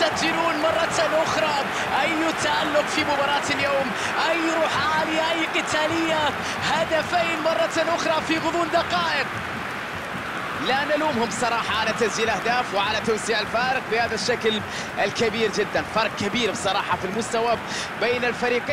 يسجلون مرة أخرى. أي تألق في مباراة اليوم، أي روح عالية، أي قتالية. هدفين مرة أخرى في غضون دقائق. لا نلومهم صراحة على تسجيل أهداف وعلى توسيع الفارق بهذا الشكل الكبير جدا. فرق كبير بصراحة في المستوى بين الفريقين.